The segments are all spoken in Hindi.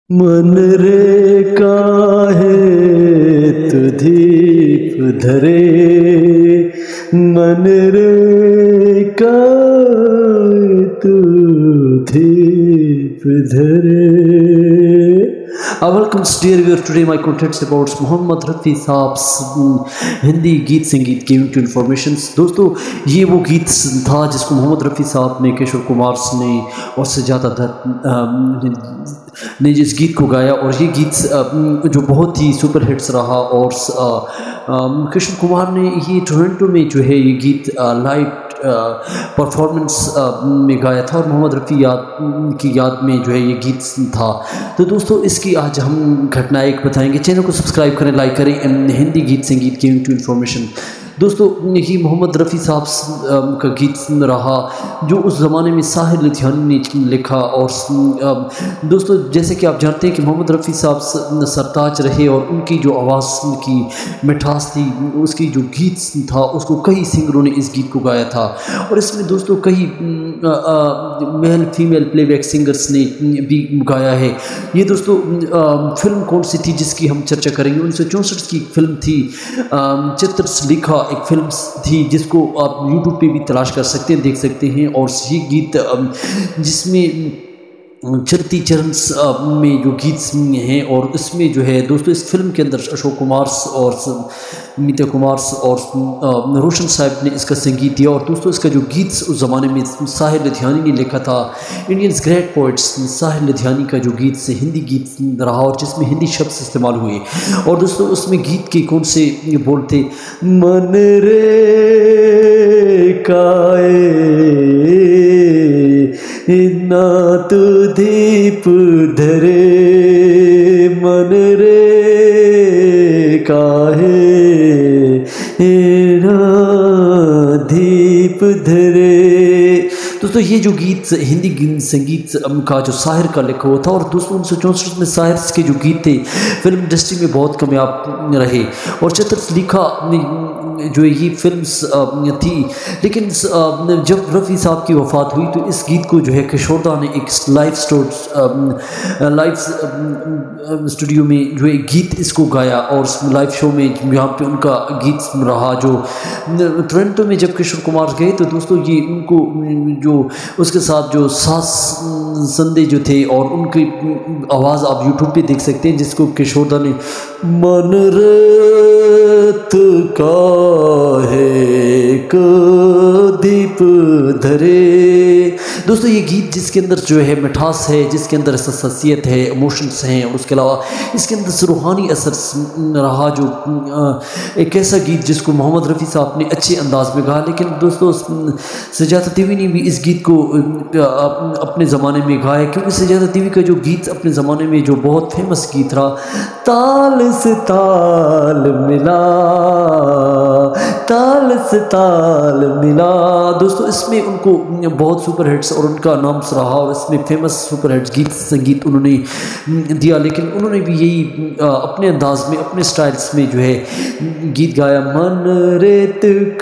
मनरे काहे तू दीप धरे, मनरे काहे तू दीप धरे। Welcome dear viewer, today my content about Mohammad Rafi साहब हिंदी गीत संगीत गिविंग टू इन्फॉर्मेशन। दोस्तों, ये वो गीत था जिसको मोहम्मद रफ़ी साहब ने किशोर कुमार ने और सजादा ने जिस गीत को गाया, और ये गीत जो बहुत ही सुपर हिट्स रहा। और किशोर कुमार ने ये टोरंटो में जो है ये गीत लाइव परफॉर्मेंस में गाया था, और मोहम्मद रफ़ी की याद में जो है ये गीत था। तो दोस्तों, इसकी आज हम घटना एक बताएंगे। चैनल को सब्सक्राइब करें, लाइक करें। हिंदी गीत संगीत गिविंग टू इन्फॉर्मेशन। दोस्तों, ये मोहम्मद रफ़ी साहब का गीत रहा जो उस ज़माने में साहिर लुधियानवी ने लिखा। और दोस्तों, जैसे कि आप जानते हैं कि मोहम्मद रफ़ी साहब सरताज रहे, और उनकी जो आवाज़ की मिठास थी, उसकी जो गीत था, उसको कई सिंगरों ने इस गीत को गाया था। और इसमें दोस्तों कई मेल फीमेल प्लेबैक सिंगर्स ने भी गाया है। ये दोस्तों फिल्म कौन सी थी जिसकी हम चर्चा करेंगे? 1964 की फिल्म थी चित्र लिखा, एक फिल्म थी जिसको आप YouTube पे भी तलाश कर सकते हैं, देख सकते हैं। और ये गीत जिसमें चलती चरण में जो गीत हैं, और इसमें जो है दोस्तों इस फिल्म के अंदर अशोक कुमार और नीता कुमार और रोशन साहब ने इसका संगीत दिया। और दोस्तों, इसका जो गीत उस ज़माने में साहिर लुधियानवी ने लिखा था। Indians great poets Sahir Ludhianvi का जो गीत से हिंदी गीत रहा, और जिसमें हिंदी शब्द इस्तेमाल हुए। और दोस्तों, उसमें गीत के कौन से बोलते? मनरे काहे ना तू दीप धरे, मनरे काहे ना दीप धरे। दोस्तों, ये जो गीत हिंदी संगीत का जो साहिर का लिखा हुआ था। और दोस्तों 1964 में साहिर के जो गीत थे फिल्म इंडस्ट्री में बहुत कामयाब रहे। और चित्र लिखा जो ये फिल्म्स थी, लेकिन जब रफ़ी साहब की वफ़ात हुई तो इस गीत को जो है किशोर ने एक लाइव स्टूडियो में जो एक गीत इसको गाया। और लाइव शो में यहाँ पे उनका गीत रहा। जो टोरंटो में जब किशोर कुमार गए तो दोस्तों ये उनको जो उसके साथ जो सास संदे जो थे, और उनकी आवाज़ आप यूट्यूब पे देख सकते हैं, जिसको किशोर ने मनरे काहे को दीप धरे। दोस्तों, ये गीत जिसके अंदर जो है मिठास है, जिसके अंदर हसासियत है, इमोशंस हैं, और उसके अलावा इसके अंदर से रूहानी असर रहा। जो एक ऐसा गीत जिसको मोहम्मद रफ़ी साहब ने अच्छे अंदाज में गाया। लेकिन दोस्तों सजादा टीवी ने भी इस गीत को अपने ज़माने में गाया, क्योंकि सजादा टीवी का जो गीत अपने ज़माने में जो बहुत फेमस गीत रहा, ताल से ताल मिला, ताल से ताल मिला। दोस्तों, इसमें उनको बहुत सुपर हिट्स और उनका नाम रहा, और इसमें फेमस सुपर हिट्स गीत संगीत उन्होंने दिया। लेकिन उन्होंने भी यही अपने अंदाज में, अपने स्टाइल्स में जो है गीत गाया। मन रेत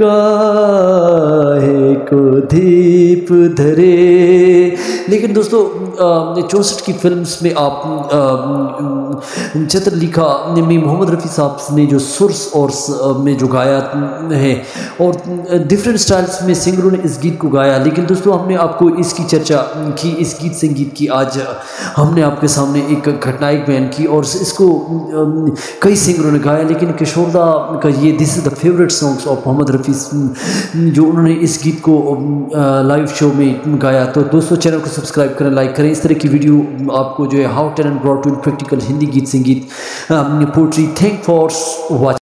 काहे को दीप धरे। लेकिन दोस्तों 64 की फिल्म्स में आप चित्र लिखा में मोहम्मद रफ़ी साहब ने जो सुर और में जो गाया है, और डिफरेंट स्टाइल्स में सिंगरों ने इस गीत को गाया। लेकिन दोस्तों, हमने आपको इसकी चर्चा की, इस गीत संगीत की आज हमने आपके सामने एक घटना एक बयान की, और इसको कई सिंगरों ने गाया। लेकिन किशोर का ये this is the favourite songs of Mohammed Rafi, जो उन्होंने इस गीत को लाइव शो में गाया। तो दोस्तों, चैनल को सब्सक्राइब करें, लाइक करें। इस तरह की वीडियो आपको जो है how talent brought to practical Hindi गीत संगीत पोट्री। Thank for watching.